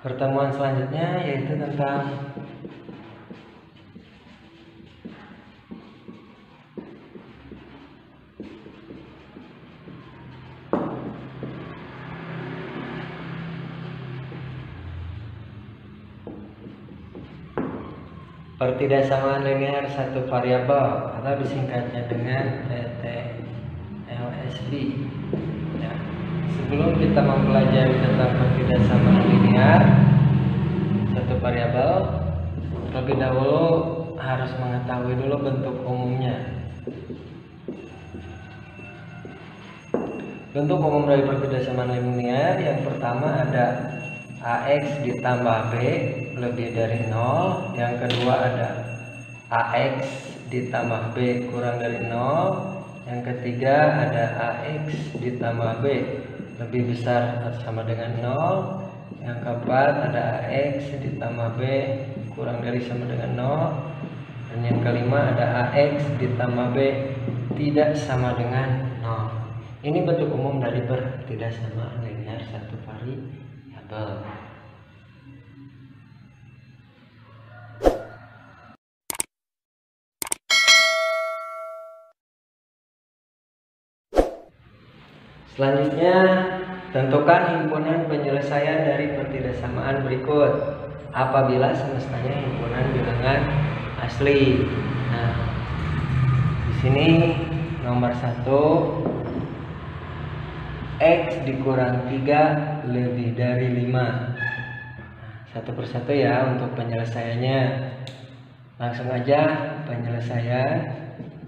pertemuan selanjutnya yaitu tentang pertidaksamaan linear satu variabel atau disingkatnya dengan PTLSB. Ya. Sebelum kita mempelajari tentang pertidaksamaan linear satu variabel, terlebih dahulu harus mengetahui dulu bentuk umumnya. Bentuk umum dari pertidaksamaan linear yang pertama ada AX ditambah B lebih dari 0. Yang kedua ada AX ditambah B kurang dari 0. Yang ketiga ada AX ditambah B lebih besar atau sama dengan 0. Yang keempat ada AX ditambah B kurang dari sama dengan 0. Dan yang kelima ada AX ditambah B tidak sama dengan 0. Ini bentuk umum dari pertidaksamaan linear satu variabel. Selanjutnya, tentukan himpunan penyelesaian dari pertidaksamaan berikut apabila semestanya himpunan bilangan asli. Nah, di sini nomor 1, X dikurang 3 lebih dari 5. Satu persatu ya untuk penyelesaiannya. Langsung aja penyelesaian.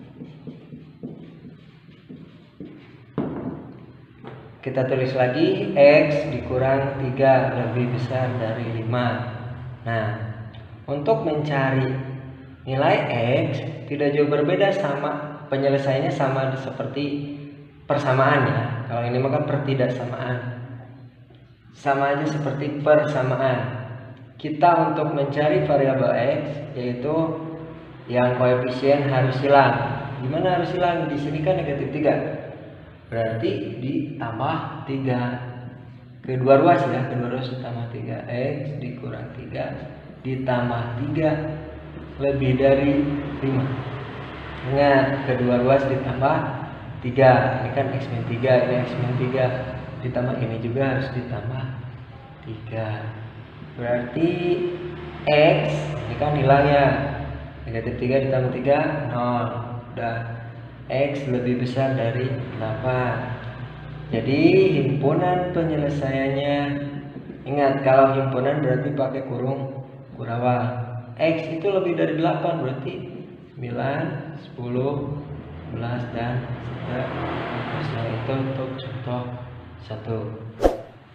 Kita tulis lagi X dikurang 3 lebih besar dari 5. Nah, untuk mencari nilai X tidak jauh berbeda, sama penyelesaiannya sama seperti persamaan ya. Kalau ini mah kan pertidaksamaan, sama aja seperti persamaan. Kita untuk mencari variabel X yaitu yang koefisien harus hilang. Gimana harus hilang? Di sini kan negatif 3. Berarti ditambah 3. Kedua ruas ya, kedua ruas ditambah 3. X dikurang 3 ditambah 3 lebih dari 5. Ingat, kedua ruas ditambah 3. Ini kan X min 3, ini X min 3. Ditambah ini juga harus ditambah 3. Berarti X ini kan hilang ya. Negatif 3 ditambah 3 0. Udah. X lebih besar dari 8. Jadi himpunan penyelesaiannya, ingat kalau himpunan berarti pakai kurung kurawal. X itu lebih dari 8 berarti 9, 10, 11 dan seterusnya. Itu untuk contoh 1.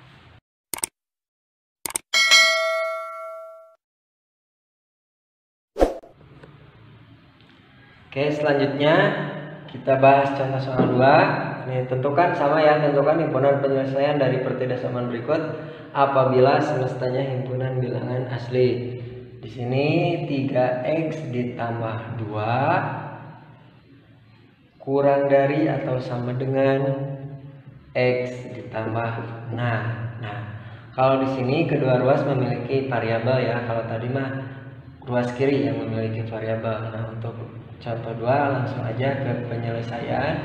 Oke, selanjutnya kita bahas contoh soal 2. Ini tentukan sama ya, tentukan himpunan penyelesaian dari pertidaksamaan berikut apabila semestanya himpunan bilangan asli. Di sini 3X ditambah 2 kurang dari atau sama dengan X ditambah 6. Nah, kalau di sini kedua ruas memiliki variabel ya. Kalau tadi mah ruas kiri yang memiliki variabel. Nah, untuk contoh 2 langsung aja ke penyelesaian.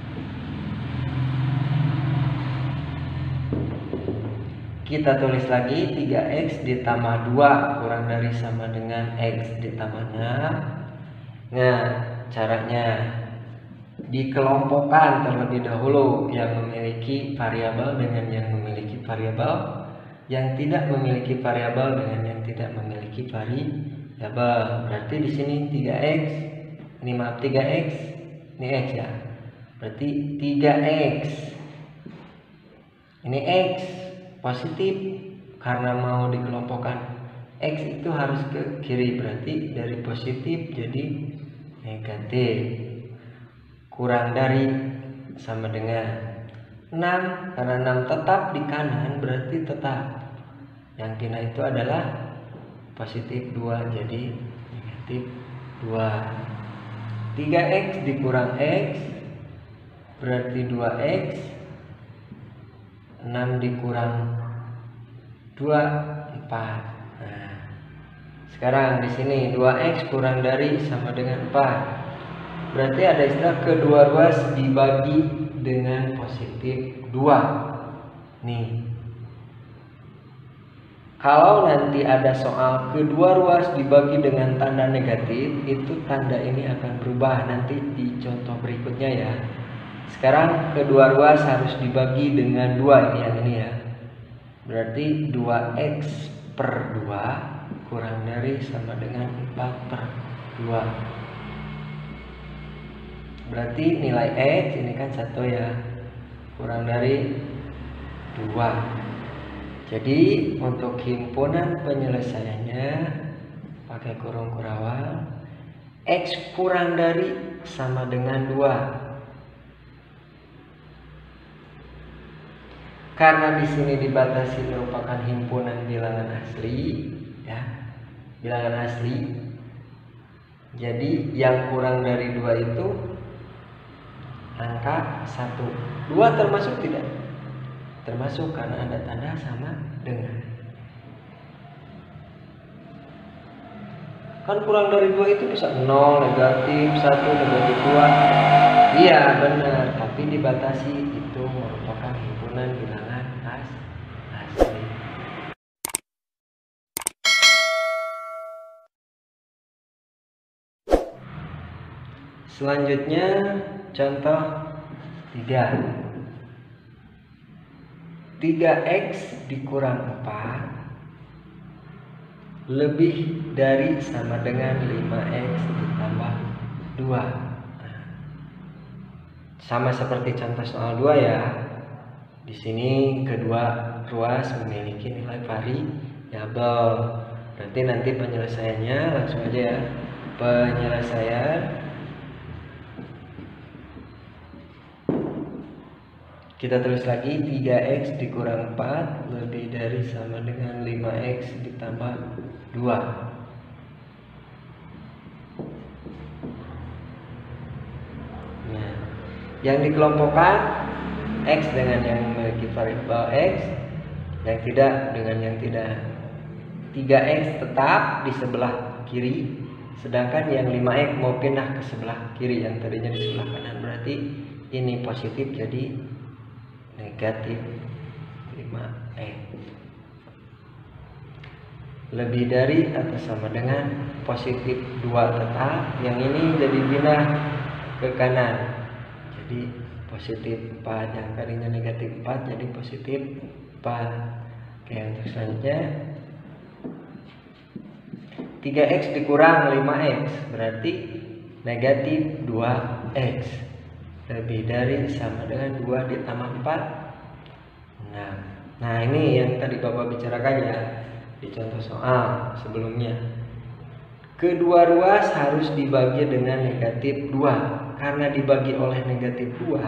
Kita tulis lagi 3X ditambah 2 kurang dari sama dengan X ditambah 6. Nah, caranya dikelompokkan terlebih dahulu yang memiliki variabel dengan yang memiliki variabel, yang tidak memiliki variabel dengan yang tidak memiliki variabel. Berarti di sini 3X, ini maaf 3X, ini X ya. Berarti 3X. Ini X positif karena mau dikelompokkan. X itu harus ke kiri, berarti dari positif jadi negatif. Kurang dari sama dengan 6, karena 6 tetap di kanan berarti tetap. Yang kena itu adalah positif 2, jadi negatif 2. 3X dikurang X berarti 2X. 6 dikurang 2 4. Nah, sekarang di sini 2x kurang dari sama dengan 4. Berarti ada istilah kedua ruas dibagi dengan positif 2. Nih. Kalau nanti ada soal kedua ruas dibagi dengan tanda negatif, itu tanda ini akan berubah nanti di contoh berikutnya ya. Sekarang kedua ruas harus dibagi dengan 2, ini yang ini ya. Berarti 2x per 2 kurang dari sama dengan 4 per 2. Berarti nilai x ini kan 1 ya, kurang dari 2. Jadi untuk himpunan penyelesaiannya pakai kurung kurawal, x kurang dari sama dengan 2. Karena di sini dibatasi merupakan himpunan bilangan asli, ya, bilangan asli. Jadi yang kurang dari 2 itu angka 1. 2 termasuk tidak? Termasuk karena ada tanda sama dengan. Kan kurang dari 2 itu bisa 0, negatif 1, negatif 2. Iya benar, tapi dibatasi itu merupakan himpunan bilangan asli. Selanjutnya contoh 3. 3x dikurang 4 lebih dari sama dengan 5x ditambah 2. Sama seperti contoh soal 2 ya. Di sini kedua ruas memiliki nilai variabel. Berarti nanti penyelesaiannya langsung aja ya. Penyelesaian kita tulis lagi 3x dikurang 4 lebih dari sama dengan 5x ditambah 2. Nah, yang dikelompokkan x dengan yang memiliki variabel x, yang tidak dengan yang tidak. 3x tetap di sebelah kiri, sedangkan yang 5x mau pindah ke sebelah kiri yang tadinya di sebelah kanan. Berarti ini positif jadi negatif 5x. Lebih dari atau sama dengan positif 2 tetap, yang ini jadi pindah ke kanan jadi positif 4, yang tadinya negatif 4 jadi positif 4. Oke, untuk selanjutnya 3x dikurang 5x berarti negatif 2x lebih dari sama dengan 2 ditambah 4. Nah ini yang tadi Bapak bicarakan ya di contoh soal sebelumnya. Kedua ruas harus dibagi dengan negatif 2. Karena dibagi oleh negatif 2,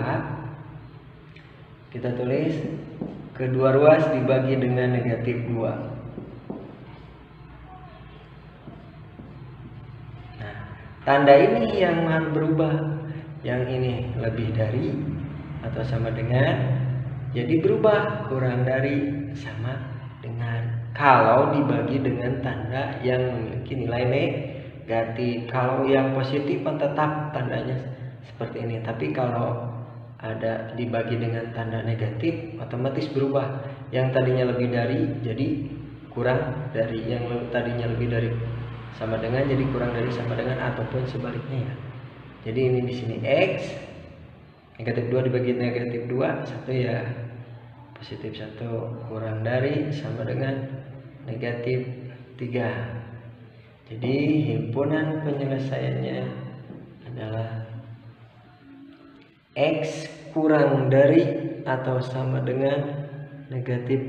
kita tulis kedua ruas dibagi dengan negatif 2. Nah, tanda ini yang harus berubah. Yang ini lebih dari atau sama dengan, jadi berubah kurang dari sama dengan. Kalau dibagi dengan tanda yang memiliki nilai negatif. Kalau yang positif tetap tandanya seperti ini. Tapi kalau ada dibagi dengan tanda negatif otomatis berubah. Yang tadinya lebih dari jadi kurang dari, yang tadinya lebih dari sama dengan jadi kurang dari sama dengan, ataupun sebaliknya ya. Jadi ini di sini x negatif 2 dibagi negatif 2 1 ya, positif 1 kurang dari sama dengan negatif 3. Jadi himpunan penyelesaiannya adalah x kurang dari atau sama dengan negatif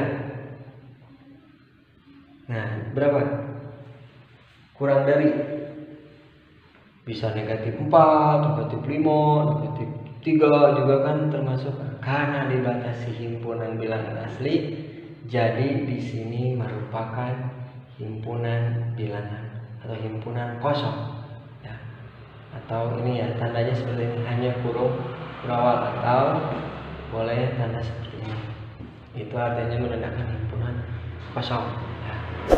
3. Nah berapa? Kurang dari bisa negatif 4, negatif 5, negatif 3 juga kan termasuk, karena dibatasi himpunan bilangan asli. Jadi di sini merupakan himpunan bilangan atau himpunan kosong ya. Atau ini ya tandanya seperti ini, hanya kurung kurawal atau boleh tanda seperti ini. Itu artinya menandakan himpunan kosong ya.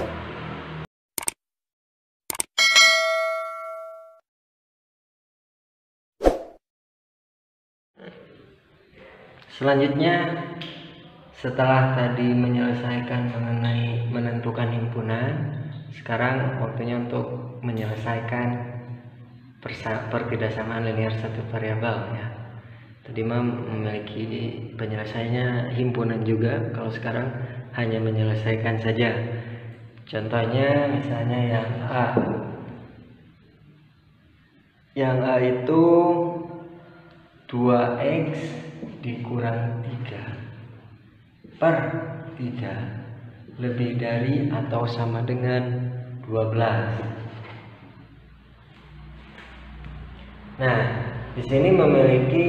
Selanjutnya, setelah tadi menyelesaikan mengenai menentukan himpunan, sekarang waktunya untuk menyelesaikan pertidaksamaan linear satu variabel ya. Tadi memiliki penyelesaiannya himpunan juga, kalau sekarang hanya menyelesaikan saja. Contohnya misalnya yang A. Yang A itu 2x dikurang 3 per 3 lebih dari atau sama dengan 12. Nah, di sini memiliki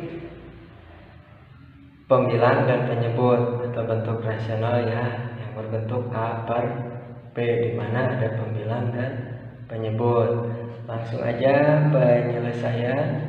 pembilang dan penyebut atau bentuk rasional ya, yang berbentuk A per B, di mana ada pembilang dan penyebut. Langsung aja penyelesaian.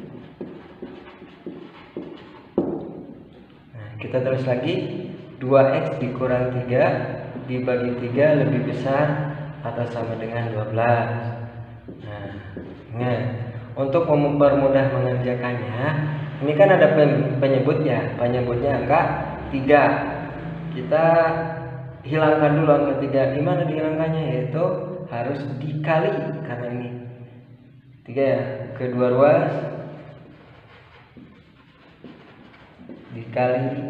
Nah, kita tulis lagi 2x dikurang 3 dibagi 3 lebih besar atau sama dengan 12. Nah, ingat, untuk mempermudah mengerjakannya, ini kan ada penyebutnya angka 3. Kita hilangkan dulu angka 3. Gimana dihilangkannya? Yaitu harus dikali, karena ini 3 ya, kedua ruas dikali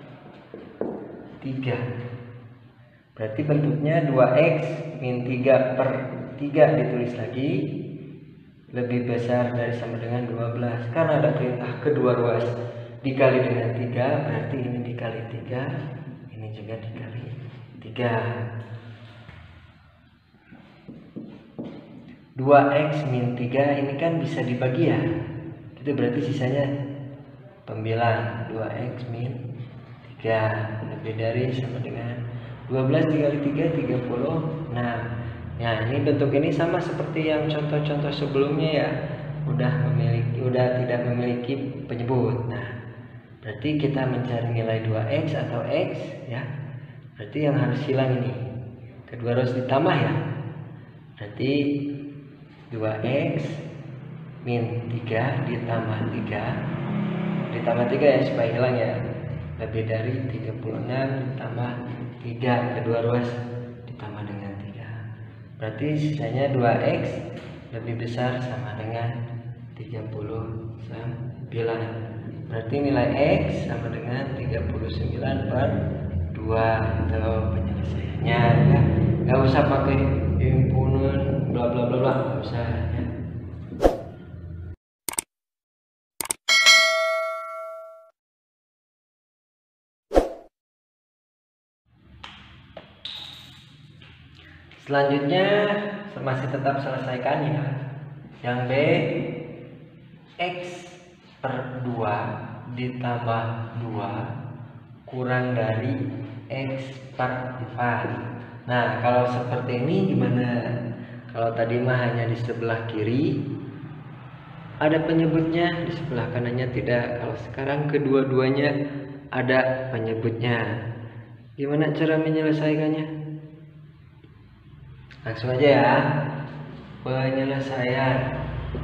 3. Berarti bentuknya 2x min 3 per 3 ditulis lagi lebih besar dari sama dengan 12. Karena ada perintah kedua ruas dikali dengan 3, berarti ini dikali 3, ini juga dikali 3. 2x min 3 ini kan bisa dibagi ya, itu berarti sisanya pembilang 2x min 3 lebih dari sama dengan 12 dikali 3 36. Nah, ini bentuk ini sama seperti yang contoh-contoh sebelumnya ya, udah tidak memiliki penyebut. Nah, berarti kita mencari nilai 2x atau x ya. Berarti yang harus hilang ini kedua harus ditambah ya. Berarti 2x min 3 ditambah 3 ya supaya hilang ya, lebih dari 36 ditambah 3 kedua ruas ditambah dengan 3, berarti sisanya 2x lebih besar sama dengan 39. Berarti nilai x sama dengan 39 per 2. Itu penyelesaiannya ya. Gak usah pakai himpunan bla bla bla bla, gak usah ya. Selanjutnya masih tetap selesaikan ya. Yang B, x per 2 ditambah 2 kurang dari x per 4. Nah, kalau seperti ini gimana? Kalau tadi mah hanya di sebelah kiri ada penyebutnya, di sebelah kanannya tidak. Kalau sekarang kedua-duanya ada penyebutnya. Gimana cara menyelesaikannya? Langsung aja ya, penyelesaian.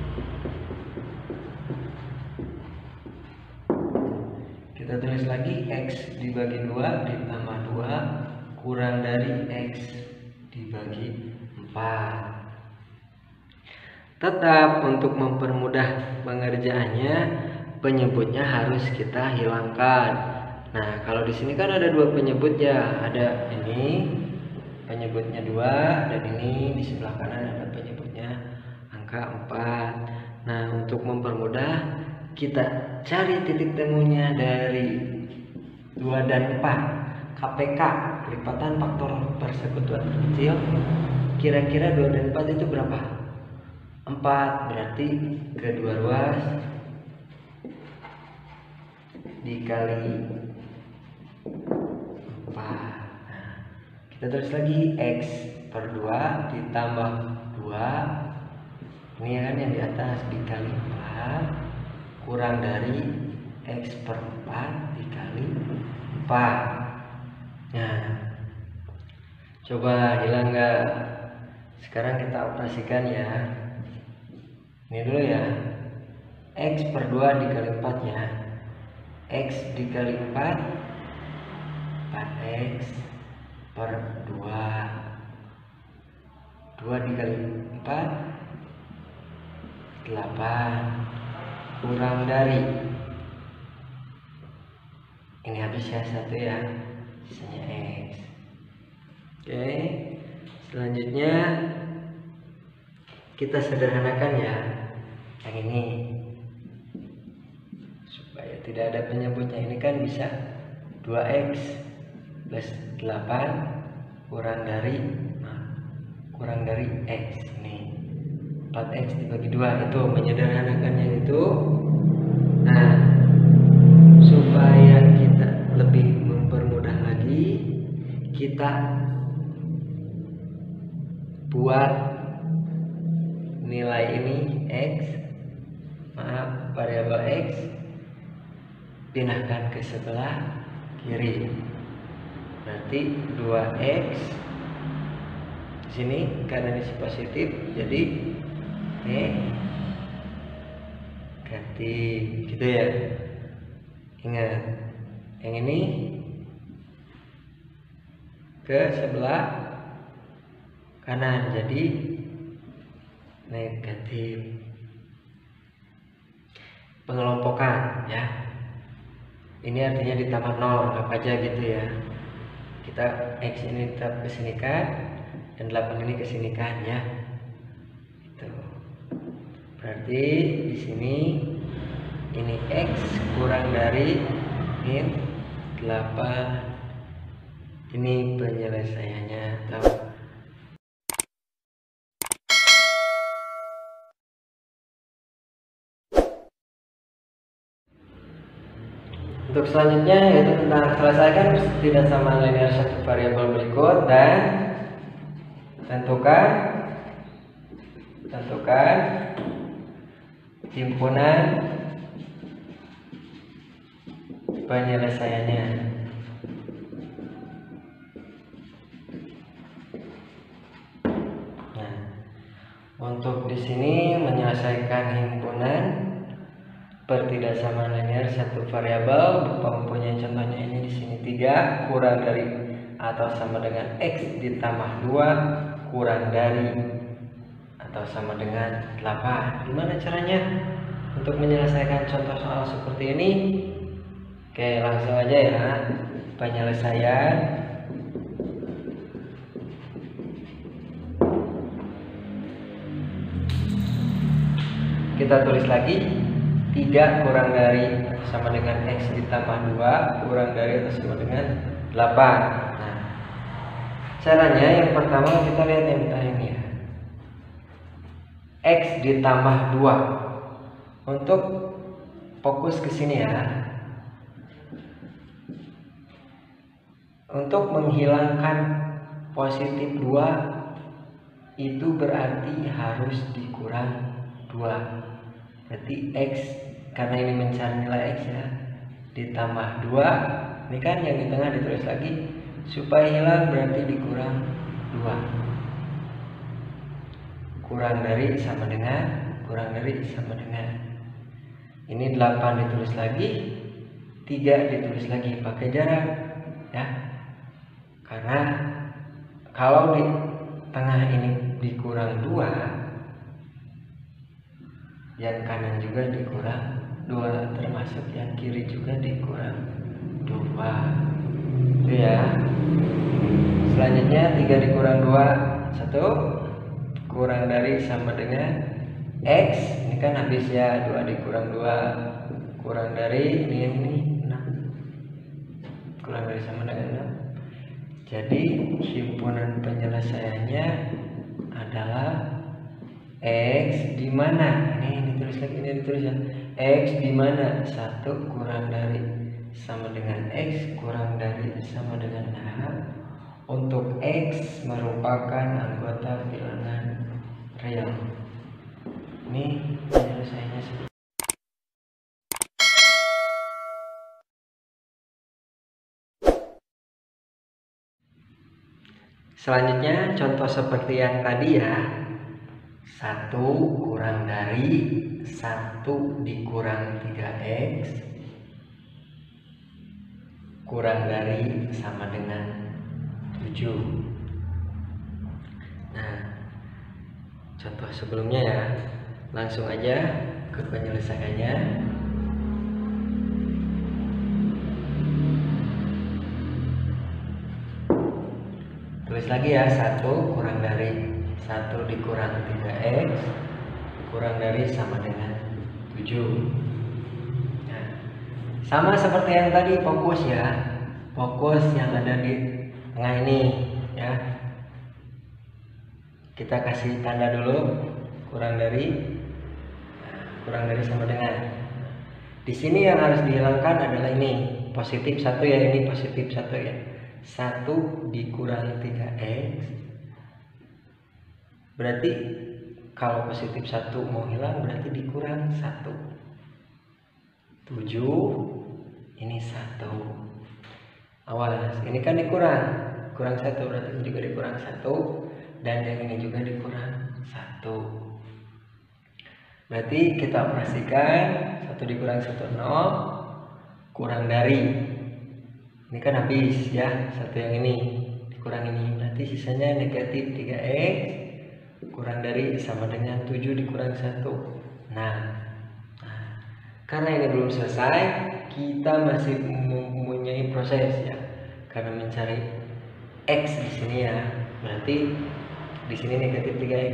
Kita tulis lagi x dibagi 2 ditambah 2 kurang dari x dibagi 4. Tetap untuk mempermudah pengerjaannya, penyebutnya harus kita hilangkan. Nah, kalau di sini kan ada dua penyebut ya, ada ini penyebutnya 2 dan ini di sebelah kanan ada penyebutnya angka 4. Nah, untuk mempermudah kita cari titik temunya dari 2 dan 4. KPK, kelipatan faktor persekutuan terkecil. Kira-kira 2 dan 4 itu berapa? 4, berarti kedua ruas dikali 4. Kita tulis lagi x per 2 ditambah 2, ini kan yang di atas, dikali 4 kurang dari x per 4 dikali 4. Nah, Coba hilang nggak? Sekarang kita operasikan ya. Ini dulu ya. X per 2 dikali 4 ya. X dikali 4 4x per 2 dikali 4 8 kurang dari, ini habis ya 1 ya, sisanya X. Oke, selanjutnya kita sederhanakan ya yang ini supaya tidak ada penyebutnya. Ini kan bisa 2x plus 8 kurang dari x. Nih 4x dibagi 2 itu menyederhanakannya itu. Nah, supaya kita lebih mempermudah lagi, kita buat nilai ini variabel x pindahkan ke sebelah kiri. Berarti 2x di sini karena ini positif jadi negatif gitu ya. Ingat, yang ini ke sebelah kanan jadi negatif. Pengelompokan ya, ini artinya ditambah 0 apa aja gitu ya. Kita x ini tetap kesinikan dan 8 ini kesinikan ya. Itu berarti di sini ini x kurang dari min 8. Ini penyelesaiannya atau untuk selanjutnya yaitu tentang selesaikan tidak sama linear satu variabel berikut dan tentukan himpunan penyelesaiannya. Nah, untuk di sini menyelesaikan himpunan pertidaksamaan linear satu variabel berupa mempunyai contohnya ini di sini 3 kurang dari atau sama dengan x ditambah 2 kurang dari atau sama dengan 8. Gimana caranya untuk menyelesaikan contoh soal seperti ini? Oke, langsung aja ya. Penyelesaian kita tulis lagi 3 kurang dari sama dengan x ditambah 2 kurang dari atau sama dengan 8. Nah, caranya yang pertama kita lihat yang ini ya, x ditambah 2. Untuk fokus ke sini ya, untuk menghilangkan positif 2 itu berarti harus dikurang 2. Berarti x, karena ini mencari nilai x ya, ditambah 2. Ini kan yang di tengah ditulis lagi, supaya hilang berarti dikurang 2. Kurang dari sama dengan ini 8 ditulis lagi, 3 ditulis lagi pakai jarak ya. Karena kalau di tengah ini dikurang 2, yang kanan juga dikurang 2, termasuk yang kiri juga dikurang 2 itu ya. Selanjutnya 3 dikurang 2 1 kurang dari sama dengan x. Ini kan habis ya, 2 dikurang 2 kurang dari ini 6 kurang dari sama dengan 6. Jadi himpunan penyelesaiannya adalah x di mana ini ditulis lagi, ini ditulis ya, x di mana 1 kurang dari sama dengan x kurang dari sama dengan 6 untuk x merupakan anggota bilangan real. Ini penyelesaiannya seperti Selanjutnya contoh seperti yang tadi ya. 1 kurang dari 1 dikurang 3x kurang dari sama dengan 7. Nah, contoh sebelumnya ya. Langsung aja ke penyelesaiannya. Tulis lagi ya, 1 kurang dari 1 dikurang 3x kurang dari sama dengan 7. Nah, sama seperti yang tadi, fokus ya. Fokus yang ada di tengah ini ya. Kita kasih tanda dulu, kurang dari sama dengan. Di sini yang harus dihilangkan adalah ini, positif 1 ya, ini positif 1 ya. 1 dikurang 3x berarti kalau positif 1 mau hilang berarti dikurang 1. 7 ini 1. Awas, ini kan kurang 1 berarti ini juga dikurang 1 dan yang ini juga dikurang 1. Berarti kita operasikan 1 dikurang 1 0 kurang dari, ini kan habis ya, 1 yang ini dikurang ini berarti sisanya negatif 3x kurang dari sama dengan 7 dikurang 1. Nah, karena ini belum selesai, kita masih mempunyai proses ya. Karena mencari x di sini ya, berarti di sini negatif 3x.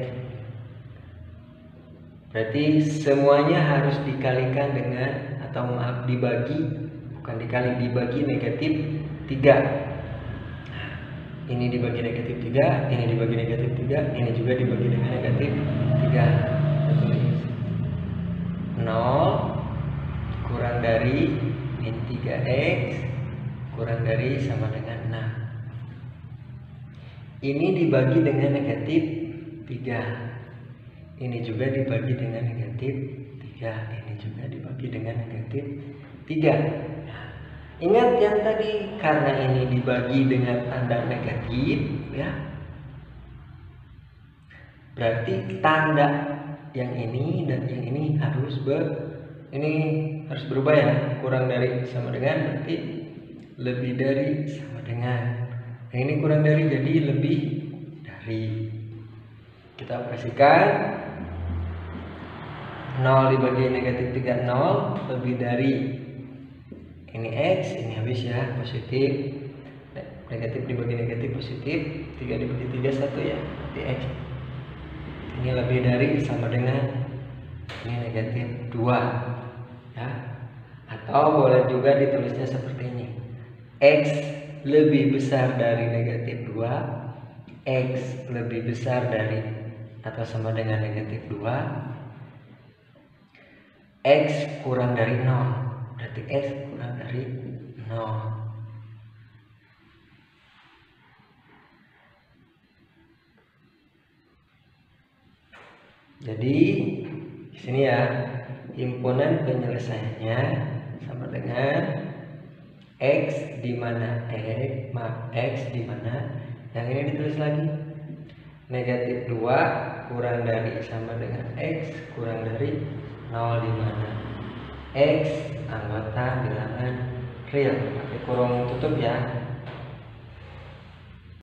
Berarti semuanya harus dikalikan dengan, atau maaf, dibagi, bukan dikali, dibagi negatif 3. Ini dibagi negatif 3, ini dibagi negatif 3, ini juga dibagi dengan negatif 3. Tulis 0 kurang dari ini 3x kurang dari sama dengan 6. Ini dibagi dengan negatif 3. Ini juga dibagi dengan negatif 3. Ini juga dibagi dengan negatif 3. Ingat yang tadi, karena ini dibagi dengan tanda negatif ya, berarti tanda yang ini dan yang ini harus berubah ya. Kurang dari sama dengan berarti lebih dari sama dengan. Yang ini kurang dari jadi lebih dari. Kita operasikan 0 dibagi negatif 3 0 lebih dari. Ini x, ini habis ya, positif. Negatif dibagi negatif positif, 3 dibagi 3 1 ya, di x. Ini lebih dari sama dengan ini negatif 2 ya. Atau boleh juga ditulisnya seperti ini. X lebih besar dari negatif 2, x lebih besar dari atau sama dengan negatif 2, x kurang dari 0. Berarti x kurang dari 0. Jadi di sini ya, himpunan penyelesaiannya sama dengan x di mana x di mana yang ini ditulis lagi negatif 2 kurang dari sama dengan x kurang dari 0 di mana x anggota bilangan real, pakai kurung tutup ya.